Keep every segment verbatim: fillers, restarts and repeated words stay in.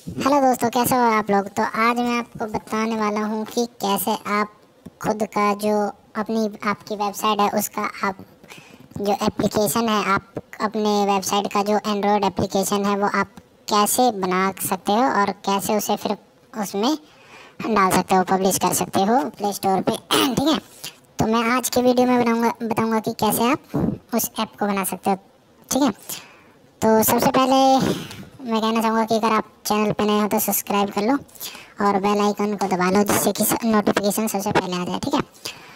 Hello दोस्तों, कैसे हो आप लोग। तो आज मैं आपको बताने वाला हूँ कि कैसे आप खुद का जो अपनी आपकी वेबसाइट है उसका आप जो एप्लीकेशन है, आप अपने वेबसाइट का जो एंड्रॉयड एप्लीकेशन है वो आप कैसे बना सकते हो और कैसे उसे फिर उसमें डाल सकते हो, पब्लिश कर सकते हो प्ले स्टोर पे। ठीक है। तो मैं आज की वीडियो में बनाऊंगा बताऊंगा कि कैसे आप उस ऐप को बना सकते हो। ठीक है। तो सबसे पहले मैं कहना चाहूँगा कि अगर आप चैनल पे नए हो तो सब्सक्राइब कर लो और बेल आइकन को दबा लो, जिससे कि नोटिफिकेशन सबसे पहले आ जाए। ठीक है।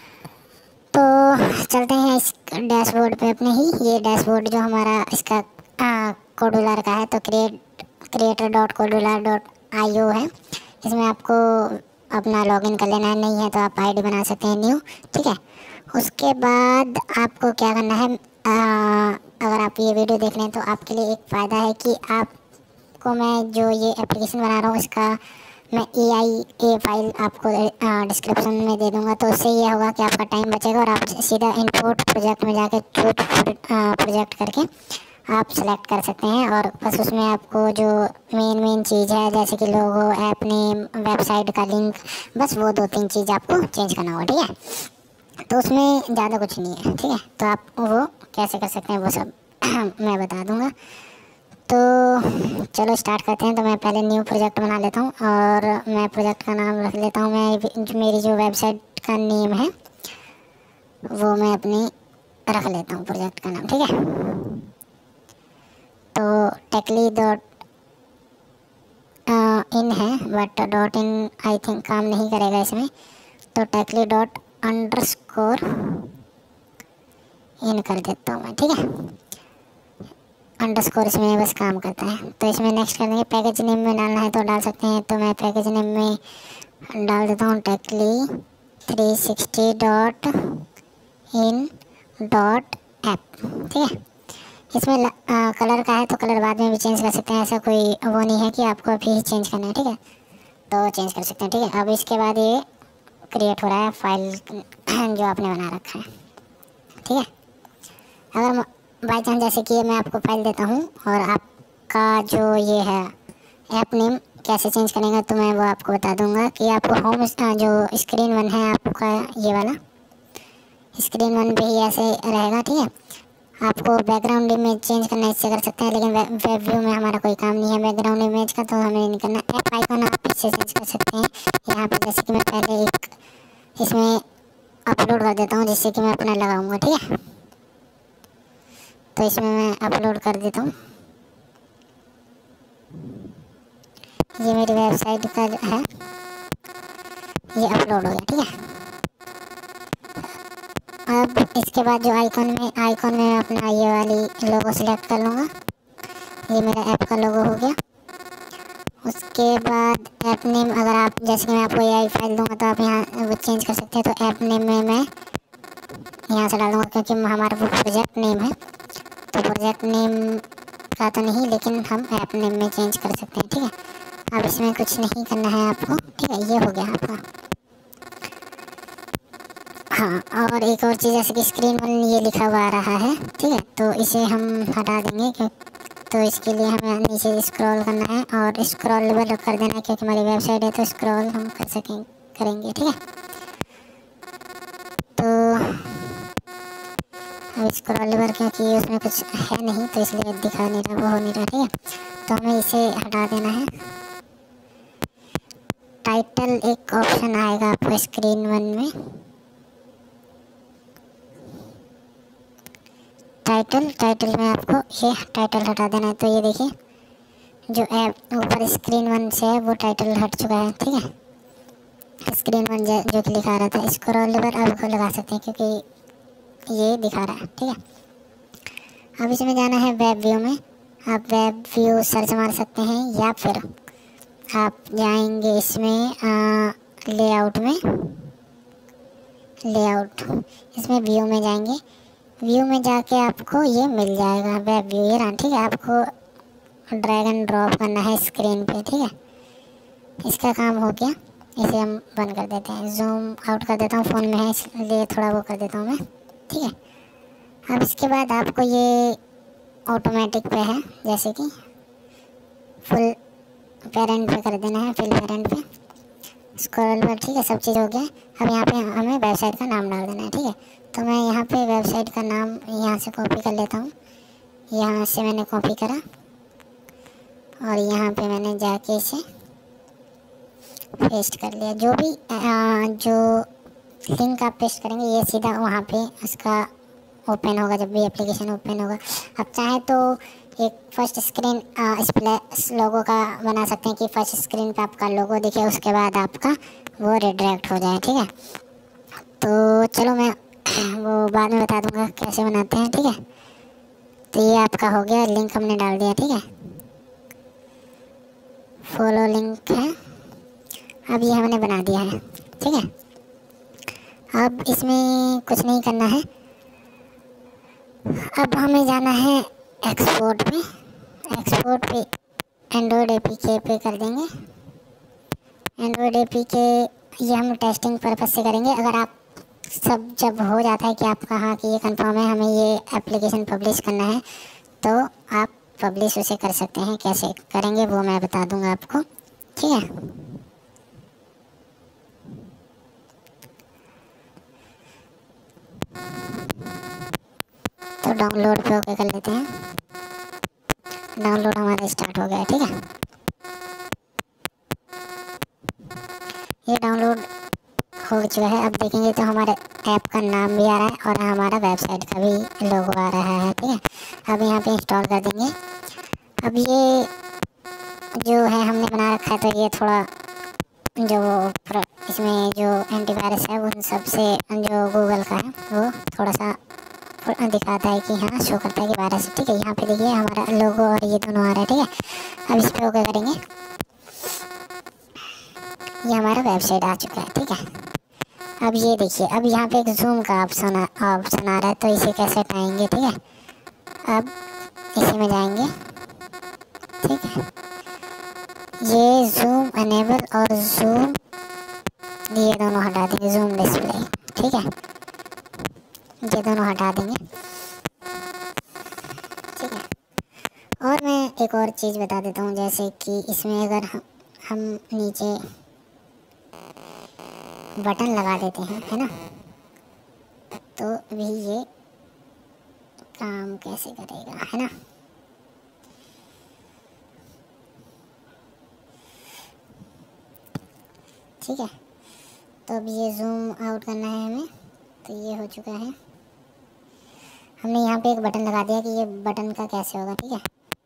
तो चलते हैं इस डैशबोर्ड पे अपने ही। ये डैशबोर्ड जो हमारा इसका कोडुलर का है, तो create creator dot Kodular dot I O है। इसमें आपको अपना लॉगिन कर लेना है, नहीं है तो आप आईडी बना सकते हैं न्यू। ठीक है। उसके बाद आपको क्या करना है, आ, अगर आप ये वीडियो देख रहे हैं तो आपके लिए एक फ़ायदा है कि आप को मैं जो ये एप्लीकेशन बना रहा हूँ इसका मैं ए आई ए फाइल आपको डिस्क्रिप्शन में दे दूँगा। तो उससे ये होगा कि आपका टाइम बचेगा और आप सीधा इंपोर्ट प्रोजेक्ट में जाके चूज प्रोजेक्ट करके आप सेलेक्ट कर सकते हैं। और बस उसमें आपको जो मेन मेन चीज़ है, जैसे कि लोगो, ऐप नेम, वेबसाइट का लिंक, बस वो दो तीन चीज़ आपको चेंज करना होगा। ठीक है। तो उसमें ज़्यादा कुछ नहीं है। ठीक है। तो आप वो कैसे कर सकते हैं वो सब मैं बता दूँगा। तो चलो स्टार्ट करते हैं। तो मैं पहले न्यू प्रोजेक्ट बना लेता हूँ और मैं प्रोजेक्ट का नाम रख लेता हूँ। मैं जो मेरी जो वेबसाइट का नेम है वो मैं अपनी रख लेता हूँ प्रोजेक्ट का नाम। ठीक है। तो टेकली डॉट इन है, but dot in I think काम नहीं करेगा इसमें। तो Techly dot underscore in कर देता हूँ मैं। ठीक है। अंडरस्कोर इसमें बस काम करता है। तो इसमें नेक्स्ट कर देंगे। पैकेज नेम में डालना है तो डाल सकते हैं। तो मैं पैकेज नेम में डाल देता हूँ Techly three sixty dot in dot app. ठीक है। इसमें आ, कलर का है तो कलर बाद में भी चेंज कर सकते हैं, ऐसा कोई वो नहीं है कि आपको अभी ही चेंज करना है। ठीक है। तो चेंज कर सकते हैं। ठीक है। अब इसके बाद ये क्रिएट हो रहा है फाइल जो आपने बना रखा है। ठीक है। अगर बाई चांस जैसे कि मैं आपको फाइल देता हूँ और आपका जो ये है ऐप नेम कैसे चेंज करेंगे तो मैं वो आपको बता दूंगा कि आपको होम जो स्क्रीन वन है आपका, ये वाला स्क्रीन वन पे ही ऐसे रहेगा। ठीक है। आपको बैकग्राउंड इमेज चेंज करना इससे कर सकते हैं, लेकिन वेब व्यू में हमारा कोई काम नहीं है बैकग्राउंड इमेज का, तो हमें नहीं करना। ऐप आइकन आप इससे चेंज कर सकते हैं यहाँ पे। जैसे कि मैं पहले एक इसमें अपलोड कर देता हूँ जिससे कि मैं अपना लगाऊँगा। ठीक है। तो इसमें मैं अपलोड कर देता हूँ। ये मेरी वेबसाइट का है, ये अपलोड हो गया। ठीक है। अब इसके बाद जो आइकॉन में आइकॉन में अपना ये वाली लोगो सिलेक्ट कर लूँगा। ये मेरा ऐप का लोगो हो गया। उसके बाद ऐप नेम, अगर आप जैसे कि मैं आपको ये आई फाइल दूँगा तो आप यहाँ वो चेंज कर सकते हैं। तो ऐप नेम में मैं यहाँ से डालूँगा क्योंकि हमारा वो प्रोजेक्ट नेम है। तो प्रोजेक्ट नेम का तो नहीं, लेकिन हम ऐप नेम में चेंज कर सकते हैं। ठीक है। अब इसमें कुछ नहीं करना है आपको। ठीक है। ये हो गया आपका। हाँ, और एक और चीज़, जैसे कि स्क्रीन वन ये लिखा हुआ आ रहा है। ठीक है। तो इसे हम हटा देंगे क्यों, तो इसके लिए हमें नीचे स्क्रॉल करना है और स्क्रॉल लेवल कर देना है क्योंकि हमारी वेबसाइट है तो स्क्रॉल हम कर सकें करेंगे। ठीक है। तो अब स्क्रॉल लेवल क्योंकि उसमें कुछ है नहीं तो इसलिए दिखा नहीं रहा, वो हो नहीं रहा। ठीक है। तो हमें इसे हटा देना है। टाइटल एक ऑप्शन आएगा आपको स्क्रीन वन में, टाइटल टाइटल में आपको ये टाइटल हटा देना है। तो ये देखिए जो ऐप ऊपर स्क्रीन वन से है वो टाइटल हट चुका है। ठीक है। स्क्रीन वन जो कि लिखा रहा था, स्क्रॉल लेवल अब को लगा सकते हैं क्योंकि ये दिखा रहा है। ठीक है। अब इसमें जाना है वेब व्यू में। आप वेब व्यू सर्च मार सकते हैं या फिर आप जाएंगे इसमें लेआउट में, लेआउट इसमें व्यू में जाएंगे। व्यू में जाके आपको ये मिल जाएगा वेब व्यू, ये रहा। ठीक है। आपको ड्रैग एंड ड्रॉप करना है स्क्रीन पे। ठीक है। इसका काम हो गया। इसे हम बंद कर देते हैं, जूम आउट कर देता हूँ, फ़ोन में है इसलिए थोड़ा वो कर देता हूँ मैं। ठीक है। अब इसके बाद आपको ये ऑटोमेटिक पे है, जैसे कि फुल पेरेंट पे कर देना है, फिल पेरेंट पे स्क्रॉल पर। ठीक है, सब चीज़ हो गया। अब यहाँ पे हमें वेबसाइट का नाम डाल देना है। ठीक है, तो मैं यहाँ पे वेबसाइट का नाम यहाँ से कॉपी कर लेता हूँ। यहाँ से मैंने कॉपी करा और यहाँ पे मैंने जाके इसे पेस्ट कर लिया। जो भी आ, जो लिंक आप पेस्ट करेंगे ये सीधा वहाँ पे उसका ओपन होगा जब भी एप्लीकेशन ओपन होगा। आप चाहें तो एक फर्स्ट स्क्रीन स्प्लैश लोगो का बना सकते हैं कि फर्स्ट स्क्रीन पे आपका लोगो दिखे, उसके बाद आपका वो रिडायरेक्ट हो जाए। ठीक है, तो चलो मैं वो बाद में बता दूंगा कैसे बनाते हैं। ठीक है, तो ये आपका हो गया, लिंक हमने डाल दिया। ठीक है, फॉलो लिंक है, अब ये हमने बना दिया है। ठीक है, अब इसमें कुछ नहीं करना है। अब हमें जाना है एक्सपोर्ट पे। एक्सपोर्ट पे एंड्रॉयड एपीके पे कर देंगे। एंड्रॉयड एपीके ये हम टेस्टिंग पर्पज से करेंगे। अगर आप सब जब हो जाता है कि आपका हाँ कि ये कंफर्म है हमें ये एप्लीकेशन पब्लिश करना है, तो आप पब्लिश उसे कर सकते हैं। कैसे करेंगे वो मैं बता दूंगा आपको। ठीक है, तो डाउनलोड पे ओके कर लेते हैं। डाउनलोड हमारा स्टार्ट हो गया है। ठीक है, ये डाउनलोड हो चुका है। अब देखेंगे तो हमारे ऐप का नाम भी आ रहा है और हमारा वेबसाइट का भी लोगो आ रहा है। ठीक है, अब यहाँ पे इंस्टॉल कर देंगे। अब ये जो है हमने बना रखा है, तो ये थोड़ा जो इसमें जो एंटीवायरस है उन सब से जो गूगल का है वो थोड़ा सा दिखाता है कि हाँ शो करता है कि वायरस। ठीक है, यहाँ पे देखिए हमारा लोगो और ये दोनों आ रहा है। ठीक है, अब इस पर ओके करेंगे। ये हमारा वेबसाइट आ चुका है। ठीक है, अब ये देखिए, अब यहाँ पे एक जूम का ऑप्शन ऑप्शन आ रहा है, तो इसे कैसे हटाएंगे। ठीक है, अब इसी में जाएंगे। ठीक है, ये जूम अनेबल और जूम ये दोनों हटा देंगे, जूम डिस्प्ले। ठीक है, ये दोनों हटा देंगे। ठीक है, और मैं एक और चीज़ बता देता हूँ, जैसे कि इसमें अगर हम, हम नीचे बटन लगा देते हैं, है ना, तो भी ये काम कैसे करेगा, है ना। ठीक है, तो अब ये जूम आउट करना है हमें, तो ये हो चुका है। हमने यहाँ पे एक बटन लगा दिया कि ये बटन का कैसे होगा। ठीक है,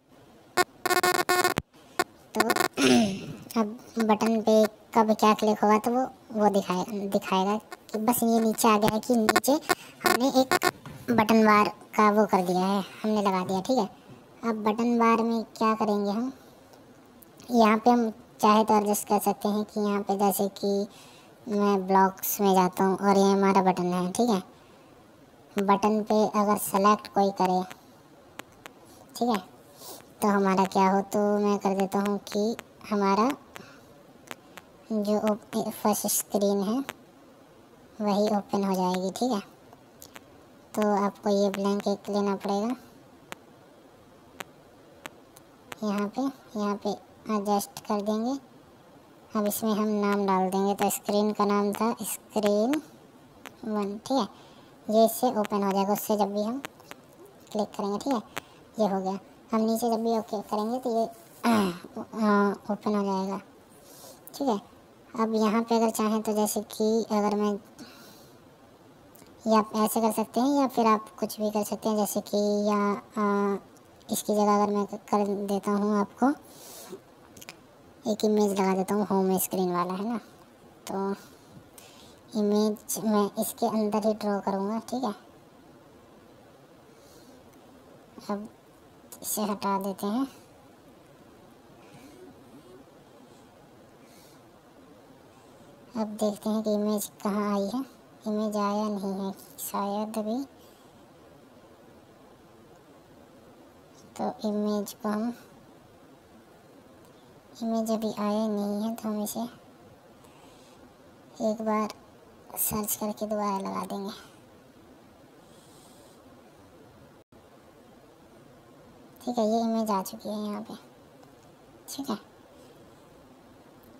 तो अब बटन पे कब क्या क्लिक होगा तो वो वो दिखाए दिखाएगा कि बस ये नीचे आ गया है कि नीचे हमने एक बटन बार का वो कर दिया है, हमने लगा दिया। ठीक है, अब बटन बार में क्या करेंगे हम, यहाँ पे हम चाहे तो एडजस्ट कर सकते हैं कि यहाँ पे जैसे कि मैं ब्लॉक्स में जाता हूँ और ये हमारा बटन है। ठीक है, बटन पे अगर सेलेक्ट कोई करे, ठीक है, तो हमारा क्या हो, तो मैं कर देता हूँ कि हमारा जो फर्स्ट स्क्रीन है वही ओपन हो जाएगी। ठीक है, तो आपको ये ब्लैंक एक लेना पड़ेगा। यहाँ पे यहाँ पे एडजस्ट कर देंगे। अब इसमें हम नाम डाल देंगे, तो स्क्रीन का नाम था स्क्रीन वन। ठीक है, ये इससे ओपन हो जाएगा, उससे जब भी हम क्लिक करेंगे। ठीक है, ये हो गया। हम नीचे जब भी ओके करेंगे तो ये ओपन हो जाएगा। ठीक है, अब यहाँ पे अगर चाहें तो जैसे कि अगर मैं या आप ऐसे कर सकते हैं या फिर आप कुछ भी कर सकते हैं, जैसे कि या आ, इसकी जगह अगर मैं कर देता हूँ आपको एक इमेज लगा देता हूँ होम स्क्रीन वाला, है ना, तो इमेज मैं इसके अंदर ही ड्रॉ करूँगा। ठीक है, अब इसे हटा देते हैं। अब देखते हैं कि इमेज कहाँ आई है। इमेज आया नहीं है शायद अभी, तो इमेज को हम इमेज अभी आया नहीं है, तो हम इसे एक बार सर्च करके दोबारा लगा देंगे। ठीक है, ये इमेज आ चुकी है यहाँ पे। ठीक है,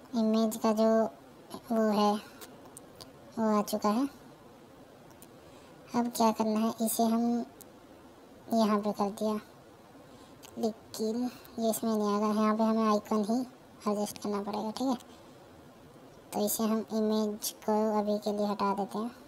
इमेज का जो वो है वो आ चुका है। अब क्या करना है, इसे हम यहाँ पे कर दिया, लेकिन ये इसमें नहीं आएगा। यहाँ पे हमें आइकन ही एडजस्ट करना पड़ेगा, ठीक है। तो इसे हम इमेज को अभी के लिए हटा देते हैं,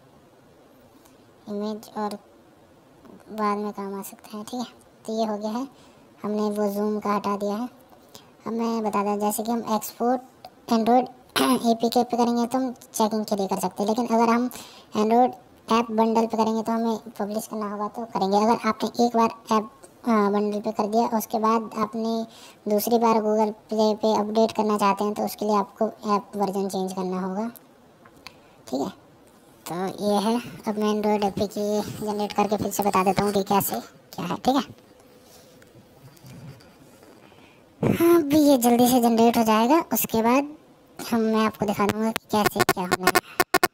इमेज और बाद में काम आ सकता है, ठीक है। तो ये हो गया है, हमने वो जूम का हटा दिया है। अब मैं बता दें, जैसे कि हम एक्सपोर्ट एंड्रॉयड एपीके पे करेंगे तो हम चेकिंग के लिए कर सकते हैं, लेकिन अगर हम एंड्रॉयड ऐप बंडल पे करेंगे तो हमें पब्लिश करना होगा तो करेंगे। अगर आपने एक बार ऐप बंडल पे कर दिया, उसके बाद आपने दूसरी बार गूगल प्ले पे अपडेट करना चाहते हैं तो उसके लिए आपको ऐप वर्जन चेंज करना होगा, ठीक है। तो ये है, अब मैं एंड्रॉयड एपीके जनरेट करके फिर से बता देता हूँ कि कैसे क्या है, ठीक है। हाँ, अभी ये जल्दी से जनरेट हो जाएगा, उसके बाद हम मैं आपको दिखा दूँगा कि कैसे क्या होना है।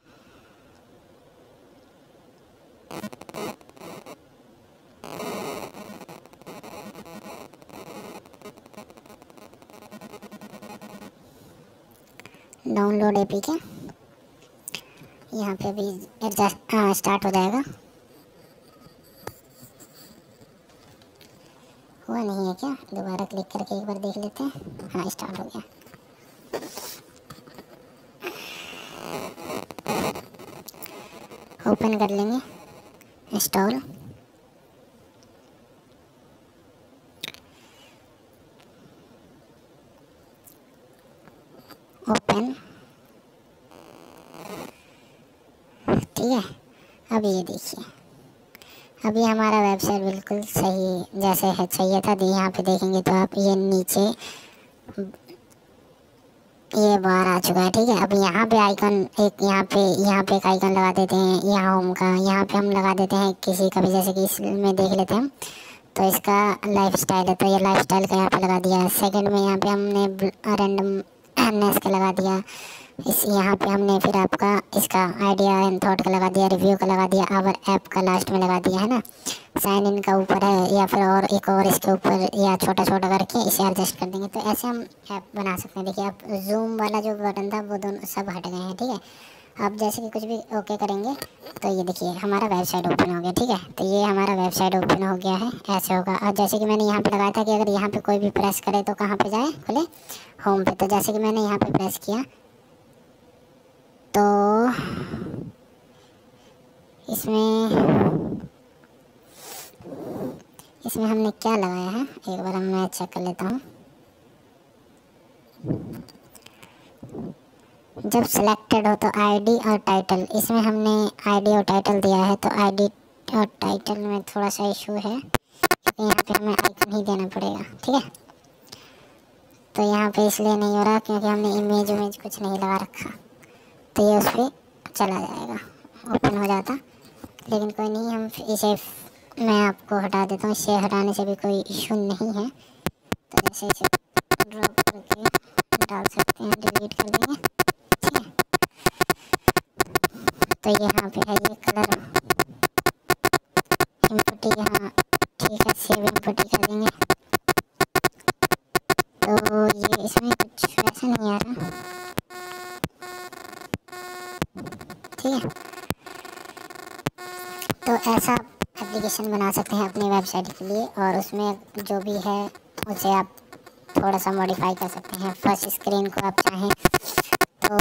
डाउनलोड एपीके, यहाँ पे अभी एडजस्ट स्टार्ट हो जाएगा। हुआ नहीं है क्या? दोबारा क्लिक करके एक बार देख लेते हैं। हाँ, स्टार्ट हो गया। ओपन कर लेंगे, इंस्टॉल, ओपन, ठीक है। अब ये देखिए, अभी हमारा वेबसाइट बिल्कुल सही जैसे है चाहिए था। यहाँ पे देखेंगे तो आप ये नीचे ये बार आ चुका है, ठीक है। अब यहाँ पे आइकन एक यहाँ पे यहाँ पे एक आइकन लगा देते हैं, यहाँ होम का, यहाँ पे हम लगा देते हैं किसी का भी, जैसे कि इसमें देख लेते हैं हम। तो इसका लाइफ स्टाइल है तो ये लाइफ स्टाइल का यहाँ पे लगा दिया। सेकंड में यहाँ पे हमने रैंडमनेस का लगा दिया। इस यहाँ पे हमने फिर आपका इसका आइडिया एंड थॉट का लगा दिया, रिव्यू का लगा दिया, आवर ऐप का लास्ट में लगा दिया, है ना। साइन इन का ऊपर है, या फिर और एक और इसके ऊपर या छोटा छोटा करके इसे एडजस्ट कर देंगे। तो ऐसे हम ऐप बना सकते हैं। देखिए, आप जूम वाला जो बटन था वो दोनों सब हट गए हैं, ठीक है। अब जैसे कि कुछ भी ओके करेंगे तो ये देखिए हमारा वेबसाइट ओपन हो गया, ठीक है। तो ये हमारा वेबसाइट ओपन हो गया है, ऐसे होगा। और जैसे कि मैंने यहाँ पे लगाया था कि अगर यहाँ पे कोई भी प्रेस करे तो कहाँ पे जाए, खुले होम पे। तो जैसे कि मैंने यहाँ पे प्रेस किया तो इसमें इसमें हमने क्या लगाया है, एक बार मैं चेक कर लेता हूँ। जब सिलेक्टेड हो तो आईडी और टाइटल, इसमें हमने आईडी और टाइटल दिया है। तो आईडी और टाइटल में थोड़ा सा इशू है, यहाँ पे हमें आइकन ही देना पड़ेगा, ठीक है। तो यहाँ पे इसलिए नहीं हो रहा क्योंकि हमने इमेज इमेज कुछ नहीं लगा रखा, तो ये उस पर चला जाएगा, ओपन हो जाता। लेकिन कोई नहीं, हम इसे मैं आपको हटा देता हूँ, इसे हटाने से भी कोई इशू नहीं है। तो जैसे इसे ड्रॉप करके डाल सकते हैं, डिलीट कर देंगे, ठीक है। तो यहाँ पे है ये कलर इनपुट, यहाँ ठीक है, सेव इनपुट कर देंगे। तो ये इसमें कुछ वैसा नहीं आ रहा, ठीक है। तो ऐसा एप्लीकेशन बना सकते हैं अपनी वेबसाइट के लिए, और उसमें जो भी है उसे आप थोड़ा सा मॉडिफाई कर सकते हैं। फर्स्ट स्क्रीन को आप चाहें तो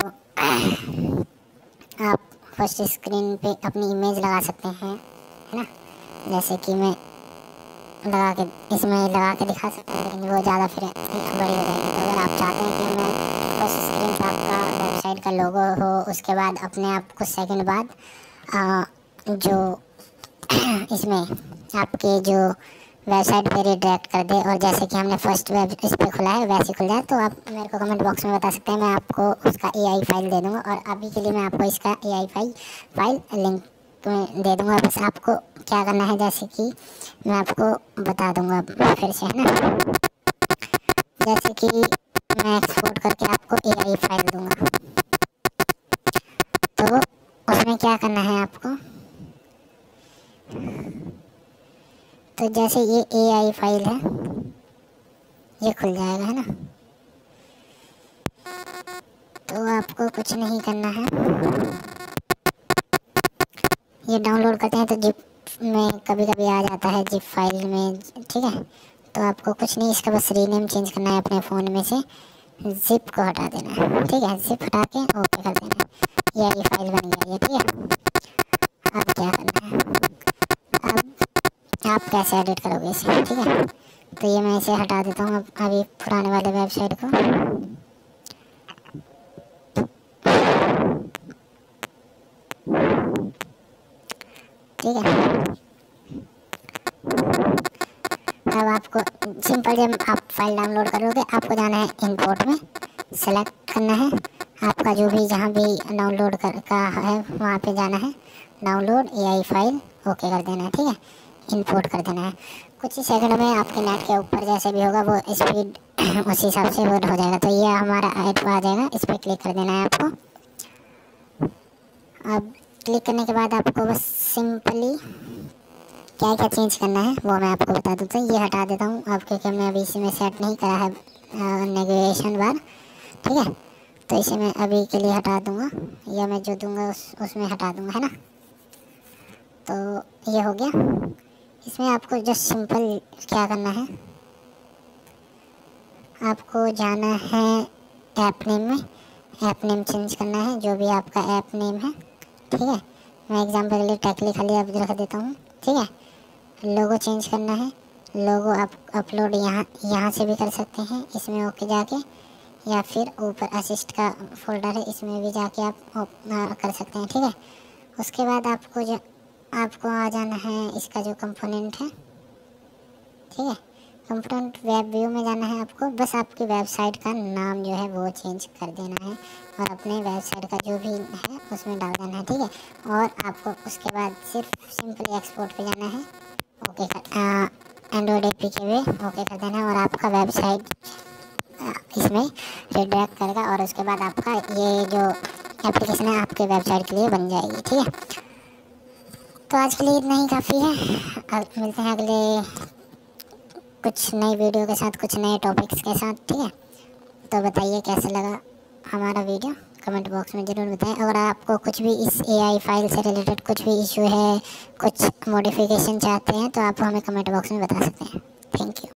आप फर्स्ट स्क्रीन पे अपनी इमेज लगा सकते हैं, है ना। जैसे कि मैं लगा के इसमें लगा के दिखा सकते हैं, लेकिन वो ज़्यादा फिर बड़ी हो जाएगी। तो अगर आप चाहते हैं कि मैं फर्स्ट स्क्रीन पर आपका वेबसाइट का लोगो हो, उसके बाद अपने आप कुछ सेकंड बाद आ, जो इसमें आपके जो वेबसाइट पे रिडायरेक्ट कर दे, और जैसे कि हमने फर्स्ट वेब इस पर खुला है वैसे खुल जाए, तो आप मेरे को कमेंट बॉक्स में बता सकते हैं। मैं आपको उसका एआई फाइल दे दूंगा, और अभी के लिए मैं आपको इसका एआई फाइल फाइल लिंक में दे दूंगा। बस आपको क्या करना है, जैसे कि मैं आपको बता दूंगा फिर से, है ना। जैसे कि मैं एक्सपोर्ट करके आपको एआई फाइल दूंगा, तो उसमें क्या करना है आपको, तो जैसे ये एआई फाइल है ये खुल जाएगा, है ना। तो आपको कुछ नहीं करना है, ये डाउनलोड करते हैं तो जिप में कभी कभी आ जाता है, जिप फाइल में, ठीक है। तो आपको कुछ नहीं, इसका बस रीनेम चेंज करना है अपने फ़ोन में से, जिप को हटा देना है, ठीक है। जिप हटा के ओके कर देना है, ये ये फाइल बन गई है, ठीक है। अब क्या करना है, अब आप कैसे एडिट करोगे इसे, ठीक है। तो ये मैं इसे हटा देता हूँ अब अभी पुराने वाले वेबसाइट को, ठीक है। अब आपको सिंपल, जब आप फाइल डाउनलोड करोगे आपको जाना है इंपोर्ट में, सेलेक्ट करना है आपका जो भी जहाँ भी डाउनलोड कर का है वहाँ पे जाना है, डाउनलोड एआई फाइल ओके कर देना है, ठीक है। इंपोर्ट कर देना है, कुछ ही सेकंड में आपके नेट के ऊपर जैसे भी होगा वो स्पीड उसी हिसाब से वो हो जाएगा। तो ये हमारा ऐड आ जाएगा, इस पर क्लिक कर देना है आपको। अब क्लिक करने के बाद आपको बस सिंपली क्या क्या चेंज करना है वो मैं आपको बता दूँ। तो ये हटा देता हूँ अब, क्योंकि मैं अभी इसी में सेट नहीं करा है नेविगेशन बार, ठीक है। तो इसे मैं अभी के लिए हटा दूँगा, या मैं जो दूँगा उस उसमें हटा दूँगा, है ना। तो ये हो गया। इसमें आपको जस्ट सिंपल क्या करना है, आपको जाना है ऐप नेम में, ऐप नेम चेंज करना है जो भी आपका ऐप नेम है, ठीक है। मैं एग्जांपल के लिए टेक्ली खाली अब रख देता हूँ, ठीक है। लोगो चेंज करना है, लोगो आप अपलोड यहाँ यहाँ से भी कर सकते हैं, इसमें ओके जाके, या फिर ऊपर असिस्ट का फोल्डर है इसमें भी जाके आप कर सकते हैं, ठीक है। उसके बाद आपको जो आपको आ जाना है इसका जो कंपोनेंट है, ठीक है। कंपोनेंट वेब व्यू में जाना है आपको, बस आपकी वेबसाइट का नाम जो है वो चेंज कर देना है और अपने वेबसाइट का जो भी है उसमें डाल देना है, ठीक है। और आपको उसके बाद सिर्फ सिंपली एक्सपोर्ट पे जाना है, ओके कर एंड्रॉयड एपी के वे ओके कर देना है, और आपका वेबसाइट इसमें रिडायरेक्ट करेगा और उसके बाद आपका ये जो एप्लीकेशन है आपके वेबसाइट के लिए बन जाएगी, ठीक है। तो आज के लिए इतना ही काफ़ी है, अब मिलते हैं अगले कुछ नई वीडियो के साथ, कुछ नए टॉपिक्स के साथ, ठीक है। तो बताइए कैसा लगा हमारा वीडियो, कमेंट बॉक्स में ज़रूर बताएं। अगर आपको कुछ भी इस एआई फाइल से रिलेटेड कुछ भी इशू है, कुछ मॉडिफिकेशन चाहते हैं तो आप हमें कमेंट बॉक्स में बता सकते हैं। Thank you.